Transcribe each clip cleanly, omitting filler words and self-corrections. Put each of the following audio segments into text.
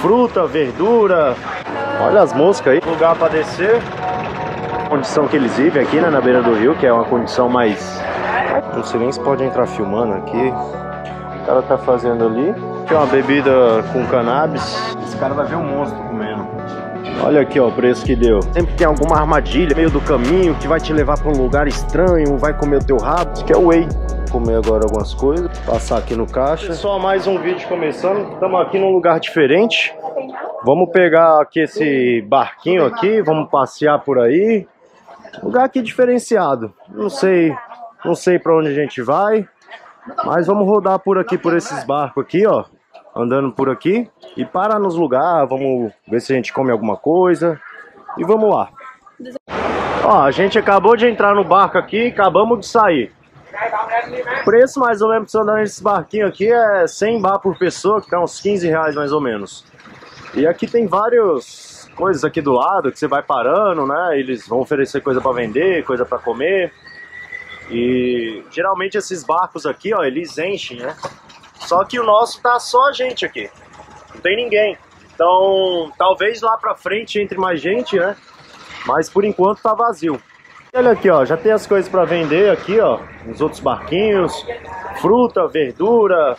fruta, verdura. Olha as moscas aí. Lugar para descer. A condição que eles vivem aqui, né, na beira do rio, que é uma condição mais... Não sei nem se pode entrar filmando aqui. O cara tá fazendo ali. Aqui é uma bebida com cannabis. Esse cara vai ver um monstro comendo. Olha aqui, ó, o preço que deu. Sempre tem alguma armadilha no meio do caminho que vai te levar para um lugar estranho, vai comer o teu rabo. Isso que é o whey. Vou comer agora algumas coisas. Passar aqui no caixa. Pessoal, mais um vídeo começando. Estamos aqui num lugar diferente. Vamos pegar aqui esse barquinho aqui. Vamos passear por aí. Lugar aqui diferenciado. Não sei para onde a gente vai. Mas vamos rodar por aqui, por esses barcos aqui, ó. Andando por aqui e parar nos lugares, vamos ver se a gente come alguma coisa e vamos lá. Ó, a gente acabou de entrar no barco aqui, acabamos de sair. O preço mais ou menos pra você andar nesse barquinho aqui é 100 baht por pessoa, que dá uns 15 reais mais ou menos. E aqui tem várias coisas aqui do lado que você vai parando, né? Eles vão oferecer coisa para vender, coisa para comer. E geralmente esses barcos aqui, ó, eles enchem, né? Só que o nosso tá só a gente aqui, não tem ninguém. Então, talvez lá pra frente entre mais gente, né? Mas por enquanto tá vazio. Olha aqui, ó, já tem as coisas pra vender aqui, ó, nos outros barquinhos. Fruta, verdura.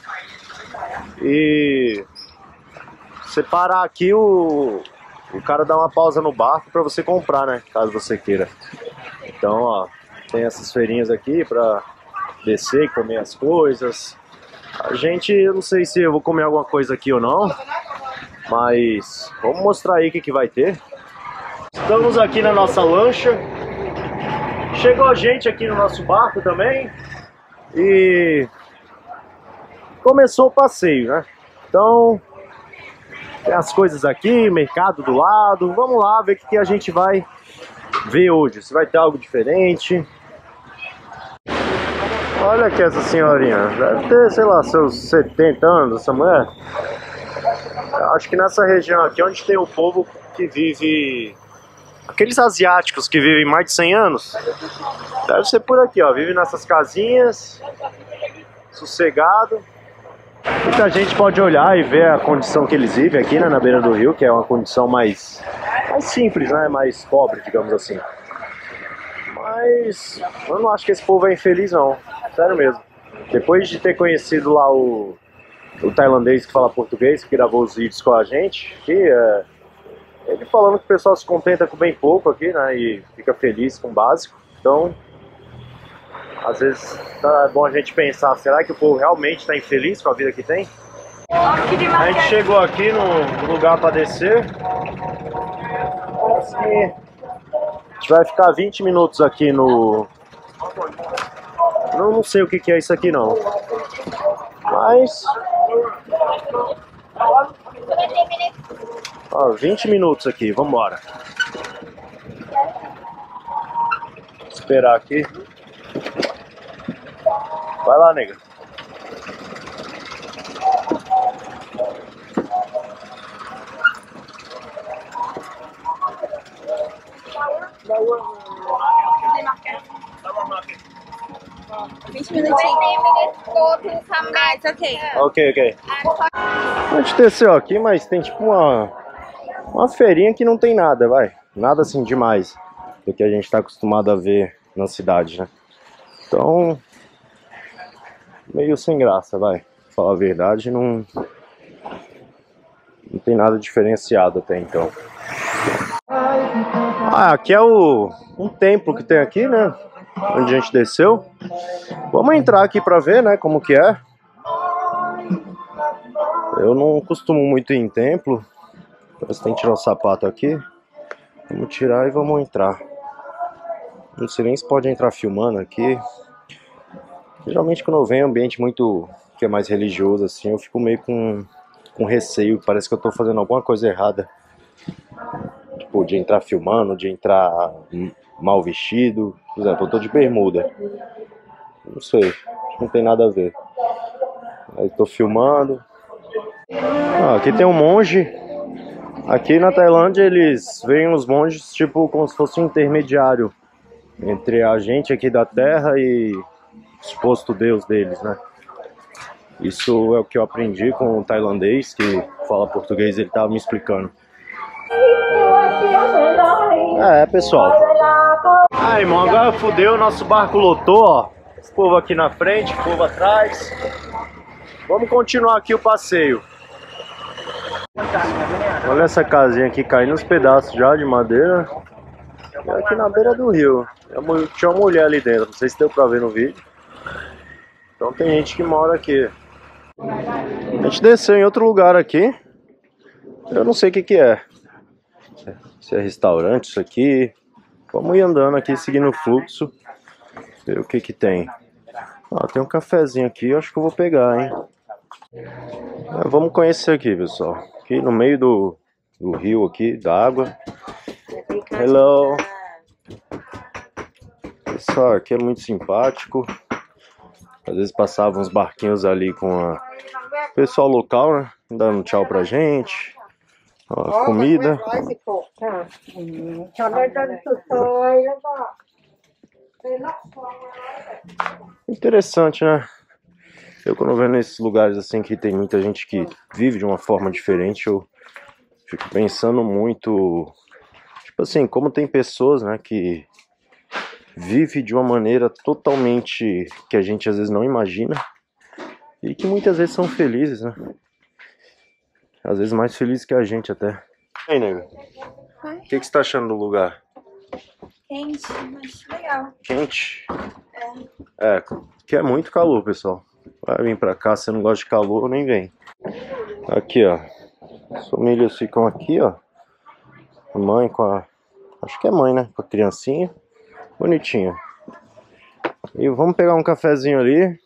E você parar aqui, o cara dá uma pausa no barco pra você comprar, né? Caso você queira. Então, ó, tem essas feirinhas aqui pra descer e comer as coisas. A gente, eu não sei se eu vou comer alguma coisa aqui ou não, mas vamos mostrar aí o que vai ter. Estamos aqui na nossa lancha. Chegou gente aqui no nosso barco também. E começou o passeio, né? Então, tem as coisas aqui, mercado do lado. Vamos lá ver o que a gente vai ver hoje. Se vai ter algo diferente. Olha aqui essa senhorinha, deve ter, sei lá, seus 70 anos, essa mulher. Eu acho que nessa região aqui, onde tem o povo que vive... Aqueles asiáticos que vivem mais de 100 anos. Deve ser por aqui, ó, vive nessas casinhas, sossegado. Muita gente pode olhar e ver a condição que eles vivem aqui, né, na beira do rio, que é uma condição mais simples, né, mais pobre, digamos assim. Mas eu não acho que esse povo é infeliz, não. Sério mesmo. Depois de ter conhecido lá o tailandês que fala português, que gravou os vídeos com a gente, que ele falando que o pessoal se contenta com bem pouco aqui, né, e fica feliz com o básico. Então, às vezes é bom a gente pensar, será que o povo realmente está infeliz com a vida que tem? A gente chegou aqui no lugar para descer. Parece que a gente vai ficar 20 minutos aqui no... Não sei o que é isso aqui não. Mas... Ó, 20 minutos aqui, vamos embora. Esperar aqui. Vai lá, nega. Ok. A gente desceu aqui, mas tem tipo uma feirinha que não tem nada, vai. Nada assim demais do que a gente tá acostumado a ver na cidade, né? Então, meio sem graça, vai. Pra falar a verdade, não tem nada diferenciado até então. Ah, aqui é um templo que tem aqui, né? Onde a gente desceu. Vamos entrar aqui pra ver, né, como que é. Eu não costumo muito ir em templo. Você tem que tirar o sapato aqui. Vamos tirar e vamos entrar. Não sei nem se pode entrar filmando aqui. Geralmente quando eu venho em ambiente muito que é mais religioso assim, eu fico meio com receio. Parece que eu tô fazendo alguma coisa errada. Tipo, de entrar filmando, de entrar mal vestido. Por exemplo, eu tô de bermuda. Não sei, não tem nada a ver. Aí tô filmando. Ah, aqui tem um monge. Aqui na Tailândia eles veem os monges tipo como se fosse um intermediário entre a gente aqui da terra e o suposto Deus deles, né? Isso é o que eu aprendi com o tailandês, que fala português, ele tava me explicando. Pessoal. Ah, irmão, agora fudeu, nosso barco lotou, ó. Esse povo aqui na frente, o povo atrás. Vamos continuar aqui o passeio. Olha essa casinha aqui caindo uns pedaços já de madeira. É aqui na beira do rio. Tinha uma mulher ali dentro, não sei se deu pra ver no vídeo. Então tem gente que mora aqui. A gente desceu em outro lugar aqui. Eu não sei o que que é. Se é restaurante isso aqui. Vamos ir andando aqui, seguindo o fluxo. Ver o que que tem. Ah, tem um cafezinho aqui, eu acho que eu vou pegar, hein. Vamos conhecer aqui, pessoal. Aqui no meio do rio aqui, da água. Hello. Pessoal, aqui é muito simpático. Às vezes passavam uns barquinhos ali com o pessoal local, né? Dando tchau pra gente. Ó, comida. Interessante, né? Eu quando vendo esses lugares assim que tem muita gente que vive de uma forma diferente, eu fico pensando muito, tipo assim, como tem pessoas, né, que vivem de uma maneira totalmente que a gente às vezes não imagina e que muitas vezes são felizes, né? Às vezes mais felizes que a gente até. E aí, nega? O que você tá achando do lugar? Quente, mas legal. Quente? Que é muito calor, pessoal. Vai vir pra cá, se não gosta de calor, nem vem. Aqui, ó. As famílias ficam aqui, ó. A mãe com a... Acho que é mãe, né? Com a criancinha. Bonitinha. E vamos pegar um cafezinho ali.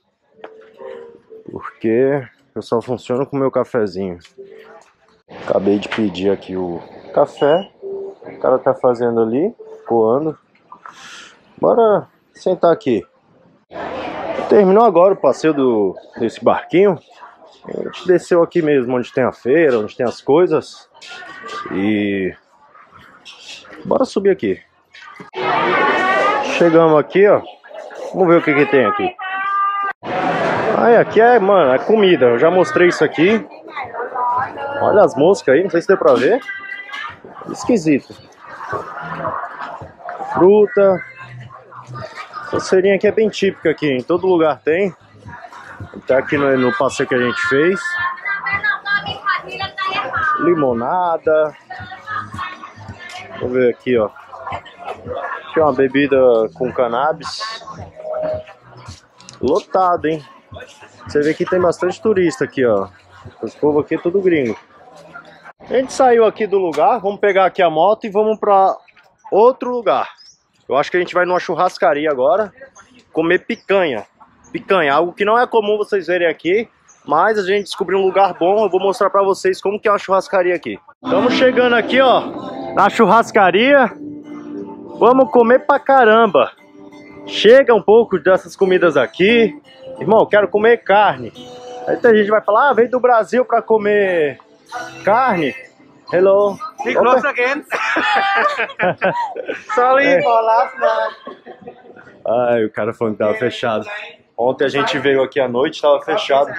Porque eu só funciono com o meu cafezinho. Acabei de pedir aqui o café. O cara tá fazendo ali, coando. Bora sentar aqui. Terminou agora o passeio desse barquinho. A gente desceu aqui mesmo, onde tem a feira, onde tem as coisas. E... bora subir aqui. Chegamos aqui, ó. Vamos ver o que que tem aqui. Aqui é, mano, é comida. Eu já mostrei isso aqui. Olha as moscas aí, não sei se deu pra ver. Esquisito. Fruta. Essa feirinha aqui é bem típica aqui, em todo lugar tem. Até aqui no passeio que a gente fez. Limonada. Vamos ver aqui, ó. Aqui é uma bebida com cannabis. Lotado, hein? Você vê que tem bastante turista aqui, ó. Os povos aqui é tudo gringo. A gente saiu aqui do lugar, vamos pegar aqui a moto e vamos pra outro lugar. Eu acho que a gente vai numa churrascaria agora comer picanha. Picanha, algo que não é comum vocês verem aqui, mas a gente descobriu um lugar bom. Eu vou mostrar pra vocês como que é uma churrascaria aqui. Estamos chegando aqui, ó, na churrascaria. Vamos comer pra caramba. Chega um pouco dessas comidas aqui. Irmão, quero comer carne. Aí tem gente que vai falar, veio do Brasil pra comer carne. Hello. Be close again. Sorry for last night. Ai, o cara falou que tava fechado. Ontem a gente veio aqui à noite, tava fechado.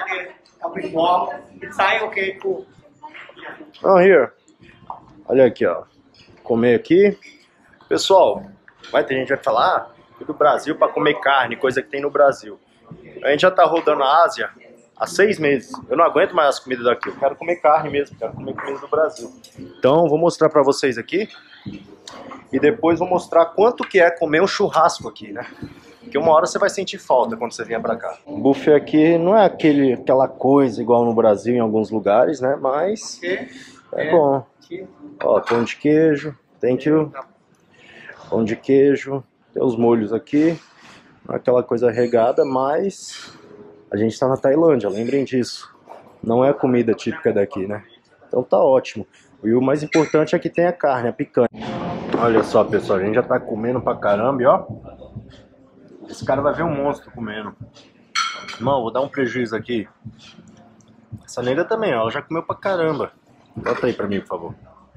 Oh, here. Olha aqui, ó. Comer aqui. Pessoal, vai ter gente que vai falar, fui do Brasil pra comer carne, coisa que tem no Brasil. A gente já tá rodando a Ásia há 6 meses. Eu não aguento mais as comidas daqui. Eu quero comer carne mesmo, quero comer comida do Brasil. Então, vou mostrar pra vocês aqui. E depois vou mostrar quanto que é comer um churrasco aqui, né? Porque uma hora você vai sentir falta quando você vier pra cá. O buffet aqui não é aquela coisa igual no Brasil em alguns lugares, né? Mas é bom. Ó, pão de queijo. Thank you. Pão de queijo. Tem os molhos aqui. Não é aquela coisa regada, mas... a gente tá na Tailândia, lembrem disso. Não é a comida típica daqui, né? Então tá ótimo. E o mais importante é que tem a carne, a picanha. Olha só, pessoal, a gente já tá comendo pra caramba, e ó. Esse cara vai ver um monstro comendo. Irmão, vou dar um prejuízo aqui. Essa nega também, ó, ela já comeu pra caramba. Bota aí pra mim, por favor.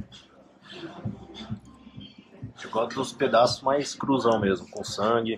Eu gosto dos pedaços mais cruzão mesmo, com sangue.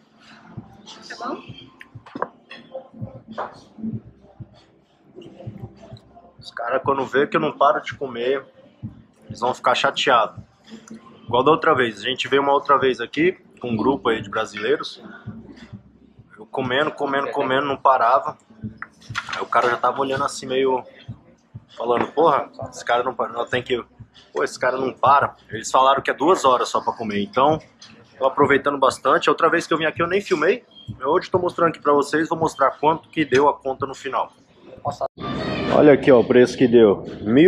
Tá bom? Os caras, quando vê que eu não paro de comer, eles vão ficar chateados. Igual da outra vez. A gente veio uma outra vez aqui, com um grupo aí de brasileiros. Eu comendo, não parava. Aí o cara já tava olhando assim, meio... falando, porra, esse cara não para, esse cara não para. Eles falaram que é 2 horas só pra comer, então tô aproveitando bastante. A outra vez que eu vim aqui eu nem filmei. Hoje tô mostrando aqui pra vocês, vou mostrar quanto que deu a conta no final. Olha aqui, ó, o preço que deu,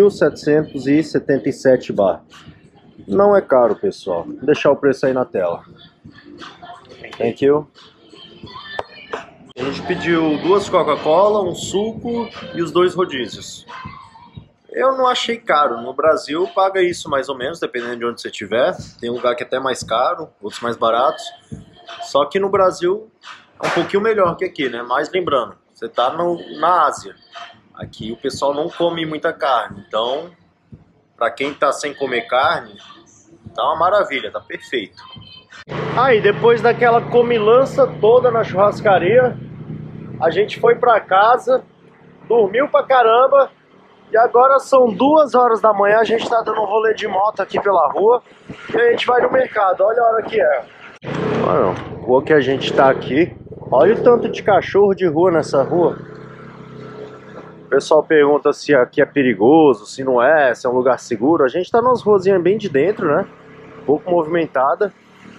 1.777 baht. Não é caro, pessoal. Vou deixar o preço aí na tela. Thank you. A gente pediu 2 Coca-Cola, um suco e os 2 rodízios. Eu não achei caro. No Brasil paga isso mais ou menos, dependendo de onde você estiver. Tem lugar que é até mais caro, outros mais baratos. Só que no Brasil é um pouquinho melhor que aqui, né? Mas lembrando, você tá na Ásia. Aqui o pessoal não come muita carne. Então, pra quem tá sem comer carne, tá uma maravilha, tá perfeito. Aí, depois daquela comilança toda na churrascaria, a gente foi pra casa, dormiu pra caramba. E agora são 2 horas da manhã, a gente tá dando um rolê de moto aqui pela rua. E a gente vai no mercado, olha a hora que é. Olha, a rua que a gente tá aqui. Olha o tanto de cachorro de rua nessa rua. O pessoal pergunta se aqui é perigoso, se não é, se é um lugar seguro. A gente tá nas ruazinhas bem de dentro, né? Pouco movimentada.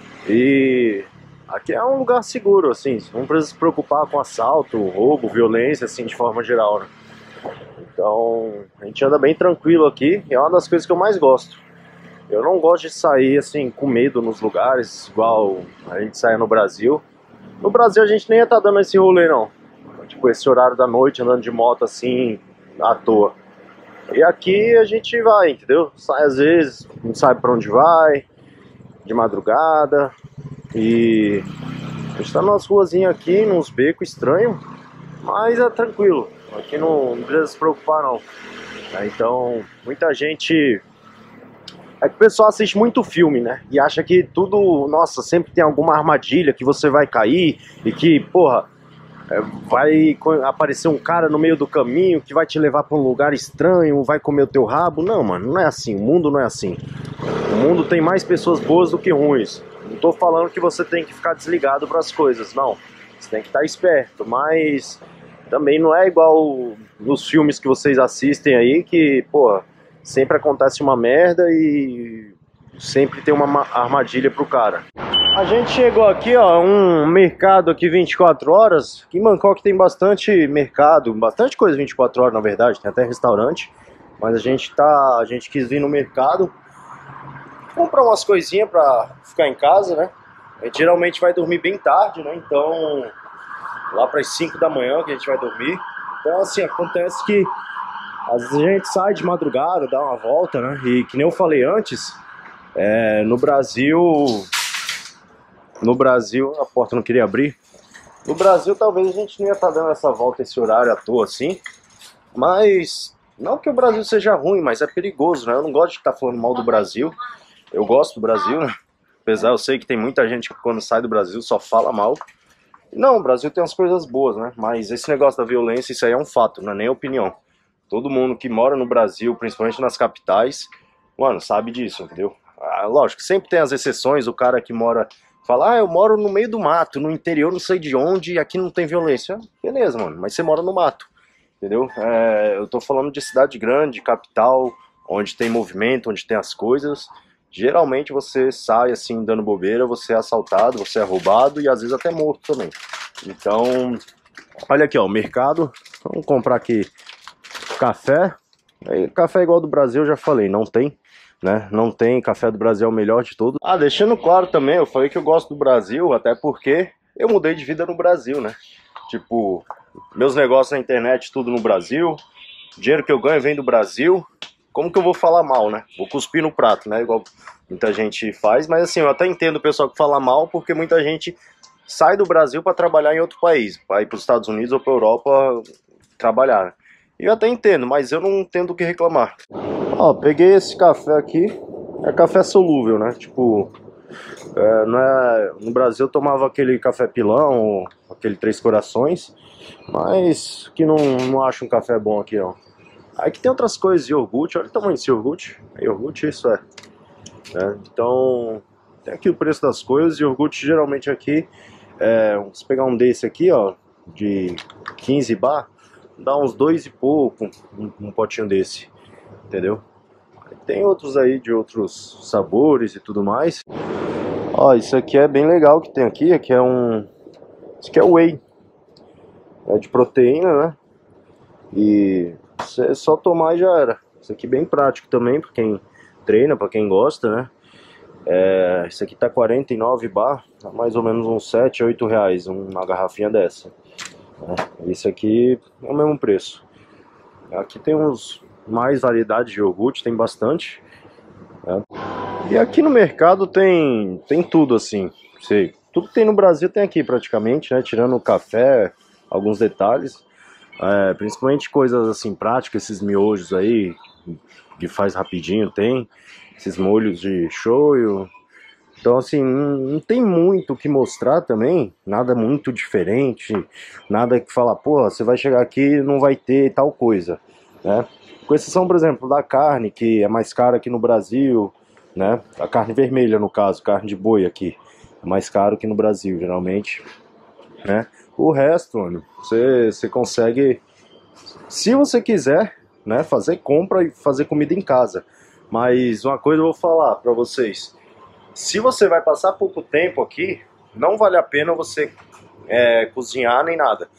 E aqui é um lugar seguro, assim. Não precisa se preocupar com assalto, roubo, violência, assim, de forma geral, né? Então, a gente anda bem tranquilo aqui, e é uma das coisas que eu mais gosto. Eu não gosto de sair, assim, com medo nos lugares, igual a gente sai no Brasil. No Brasil a gente nem ia estar dando esse rolê, não. Tipo, esse horário da noite, andando de moto, assim, à toa. E aqui a gente vai, entendeu? Sai às vezes, não sabe pra onde vai, de madrugada. E a gente tá nas ruazinhas aqui, nos becos estranhos, mas é tranquilo. Aqui não precisa se preocupar, não. Então, muita gente... É que o pessoal assiste muito filme, né? E acha que tudo... Nossa, sempre tem alguma armadilha que você vai cair e que, porra, vai aparecer um cara no meio do caminho que vai te levar pra um lugar estranho, vai comer o teu rabo. Não, mano, não é assim. O mundo não é assim. O mundo tem mais pessoas boas do que ruins. Não tô falando que você tem que ficar desligado pras coisas, não. Você tem que estar esperto, mas... Também não é igual nos filmes que vocês assistem aí, que, pô, sempre acontece uma merda e sempre tem uma armadilha pro cara. A gente chegou aqui, ó, um mercado aqui 24 horas. Aqui em Bangkok tem bastante mercado, bastante coisa 24 horas na verdade, tem até restaurante. Mas a gente quis vir no mercado comprar umas coisinhas pra ficar em casa, né? A gente geralmente vai dormir bem tarde, né? Então... lá para as 5 da manhã que a gente vai dormir. Então assim, acontece que às vezes a gente sai de madrugada, dá uma volta, né? E que nem eu falei antes, no Brasil, a porta não queria abrir. No Brasil talvez a gente não ia estar dando essa volta esse horário à toa assim. Mas, não que o Brasil seja ruim, mas é perigoso, né? Eu não gosto de estar falando mal do Brasil. Eu gosto do Brasil, né? Apesar, eu sei que tem muita gente que quando sai do Brasil só fala mal. Não, o Brasil tem umas coisas boas, né? Mas esse negócio da violência, isso aí é um fato, não é nem opinião. Todo mundo que mora no Brasil, principalmente nas capitais, mano, sabe disso, entendeu? Lógico, sempre tem as exceções, o cara que mora... Fala, eu moro no meio do mato, no interior, não sei de onde, e aqui não tem violência. Beleza, mano, mas você mora no mato, entendeu? Eu tô falando de cidade grande, capital, onde tem movimento, onde tem as coisas... Geralmente você sai assim dando bobeira, você é assaltado, você é roubado e às vezes até morto também. Então, olha aqui ó, o mercado, vamos comprar aqui café. Café igual do Brasil, eu já falei, não tem, né? Não tem, café do Brasil é o melhor de tudo. Deixando claro também, eu falei que eu gosto do Brasil, até porque eu mudei de vida no Brasil, né? Tipo, meus negócios na internet, tudo no Brasil, o dinheiro que eu ganho vem do Brasil. Como que eu vou falar mal, né? Vou cuspir no prato, né? Igual muita gente faz. Mas assim, eu até entendo o pessoal que fala mal, porque muita gente sai do Brasil para trabalhar em outro país. Para ir para os Estados Unidos ou para a Europa trabalhar. E eu até entendo, mas eu não tenho do que reclamar. Ó, peguei esse café aqui. É café solúvel, né? Tipo, no Brasil eu tomava aquele café pilão, ou aquele Três Corações. Mas que não acho um café bom aqui, ó. Aqui tem outras coisas, iogurte, olha o tamanho desse iogurte. Iogurte, isso é. Então, tem aqui o preço das coisas. Iogurte geralmente aqui, se pegar um desse aqui, ó, de 15 bar, dá uns 2 e pouco, um potinho desse, entendeu? Tem outros aí de outros sabores e tudo mais. Ó, isso aqui é bem legal que tem aqui, isso aqui é whey, é de proteína, né? E é só tomar e já era. Isso aqui é bem prático também para quem treina, para quem gosta, né? Isso aqui tá 49 bar, tá mais ou menos uns 7, 8 reais uma garrafinha dessa, né? Isso aqui é o mesmo preço. Aqui tem mais variedade de iogurte, tem bastante, né? E aqui no mercado tem tudo assim, tudo que tem no Brasil tem aqui praticamente, né? Tirando o café, alguns detalhes, principalmente coisas assim práticas, esses miojos aí que faz rapidinho, tem esses molhos de shoyu. Então assim, não tem muito o que mostrar também, nada muito diferente, nada que fala, pô, você vai chegar aqui e não vai ter tal coisa, né? Com exceção, por exemplo, da carne, que é mais cara aqui no Brasil, né? A carne vermelha, no caso, carne de boi aqui, é mais caro que no Brasil, geralmente, né? O resto, mano, você consegue, se você quiser, né, fazer compra e fazer comida em casa. Mas uma coisa eu vou falar pra vocês, se você vai passar pouco tempo aqui, não vale a pena você cozinhar nem nada.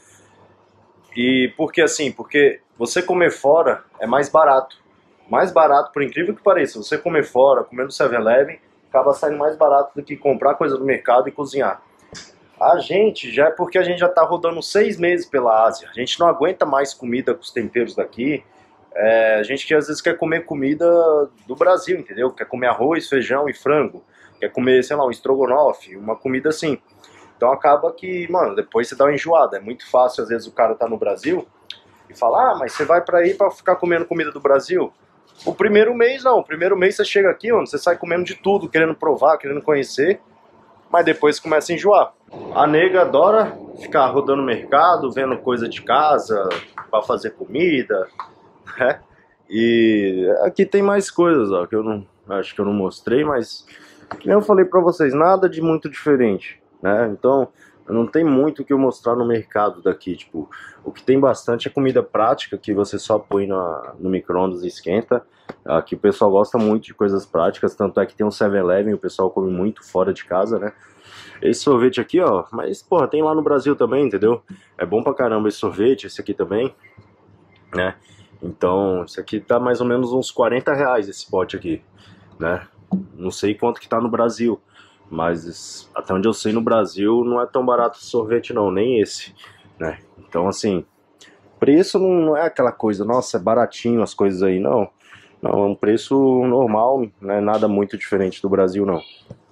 E por que assim? Porque você comer fora é mais barato. Mais barato, por incrível que pareça. Você comer fora, comer no 7-Eleven, acaba saindo mais barato do que comprar coisa no mercado e cozinhar. A gente, já é porque a gente já tá rodando 6 meses pela Ásia. A gente não aguenta mais comida com os temperos daqui. A gente que às vezes quer comer comida do Brasil, entendeu? Quer comer arroz, feijão e frango. Quer comer, sei lá, um estrogonofe, uma comida assim. Então acaba que, mano, depois você dá uma enjoada. É muito fácil, às vezes, o cara tá no Brasil e fala, mas você vai pra aí pra ficar comendo comida do Brasil? O primeiro mês não, o primeiro mês você chega aqui, mano, você sai comendo de tudo, querendo provar, querendo conhecer, mas depois começa a enjoar. A nega adora ficar rodando o mercado, vendo coisa de casa, pra fazer comida, né? E aqui tem mais coisas, ó, que eu não, acho que eu não mostrei, mas, que nem eu falei pra vocês, nada de muito diferente, né? Então, não tem muito o que eu mostrar no mercado daqui, tipo, o que tem bastante é comida prática, que você só põe no micro-ondas e esquenta. Aqui o pessoal gosta muito de coisas práticas, tanto é que tem um 7-Eleven, o pessoal come muito fora de casa, né? Esse sorvete aqui, ó, mas, porra, tem lá no Brasil também, entendeu? É bom pra caramba esse sorvete, esse aqui também, né? Então, esse aqui tá mais ou menos uns 40 reais, esse pote aqui, né? Não sei quanto que tá no Brasil, mas até onde eu sei no Brasil não é tão barato o sorvete não, nem esse, né? Então assim, preço não é aquela coisa, nossa, é baratinho as coisas aí, não. Não, é um preço normal, não é nada muito diferente do Brasil não.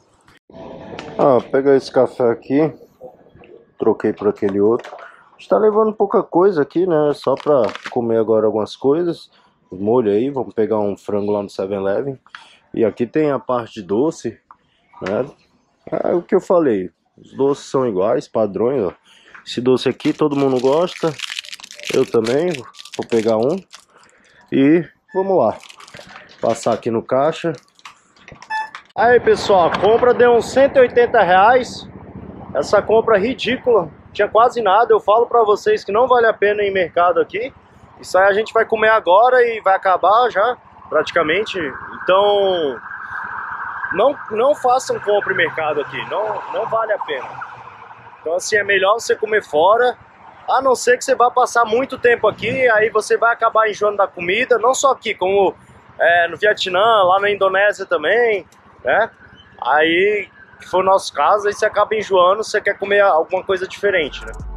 Pega esse café aqui, troquei por aquele outro. A gente tá levando pouca coisa aqui, né? Só pra comer agora algumas coisas. Molho aí, vamos pegar um frango lá no 7-Eleven. E aqui tem a parte doce, né? É o que eu falei, os doces são iguais, padrões, ó. Esse doce aqui todo mundo gosta, eu também, vou pegar um. E vamos lá, passar aqui no caixa. Aí pessoal, a compra deu uns 180 reais. Essa compra ridícula, tinha quase nada. Eu falo pra vocês que não vale a pena ir em mercado aqui. Isso aí a gente vai comer agora e vai acabar já, praticamente. Então... Não façam compra em mercado aqui, não vale a pena. Então assim, é melhor você comer fora, a não ser que você vá passar muito tempo aqui, aí você vai acabar enjoando da comida, não só aqui, como no Vietnã, lá na Indonésia também, né? Aí, que foi o nosso caso, aí você acaba enjoando, você quer comer alguma coisa diferente, né?